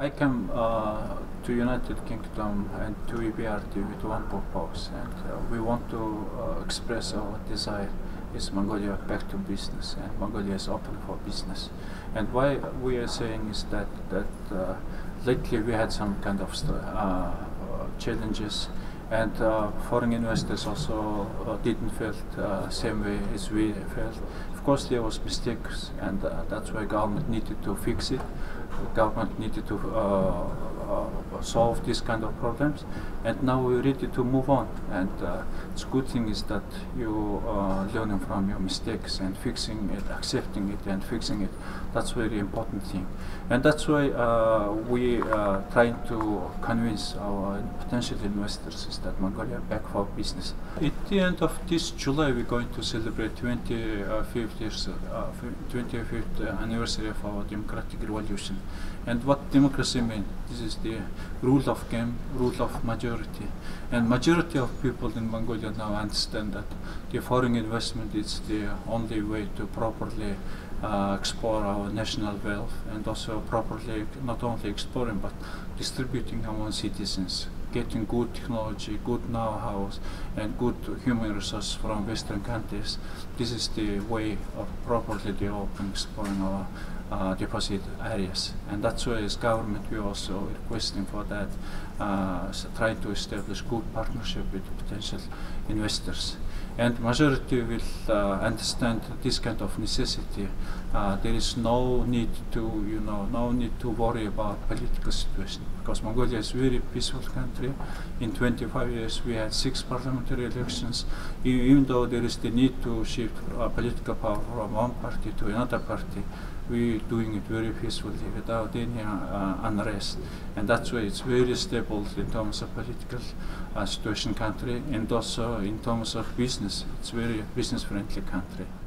I came to United Kingdom and to EBRD with one purpose, and we want to express our desire is Mongolia back to business, and Mongolia is open for business. And why we are saying is that lately we had some kind of challenges, and foreign investors also didn't feel same way as we felt. Of course, there was mistakes, and that's why government needed to fix it. The government needed to solve these kind of problems, and now we're ready to move on. And it's good thing is that you learning from your mistakes and fixing it, accepting it, and fixing it. That's very important thing, and that's why we are trying to convince our potential investors is that Mongolia back for business. At the end of this July, we're going to celebrate 25th anniversary of our democratic revolution. And what democracy means? This is the rule of game, rule of majority. And majority of people in Mongolia now understand that the foreign investment is the only way to properly explore our national wealth, and also properly not only exploring but distributing among citizens, getting good technology, good know-how, and good human resources from Western countries. This is the way of properly developing, exploring our deposit areas, and that's why as government we are also requesting for that, trying to establish good partnership with potential investors. And majority will understand this kind of necessity. There is no need to worry about political situation, because Mongolia is a very peaceful country. In 25 years we had 6 parliamentary elections. Even though there is the need to shift political power from one party to another party, we're doing it very peacefully without any unrest, and that's why it's very stable in terms of political situation country, and also in terms of business, it's very business friendly country.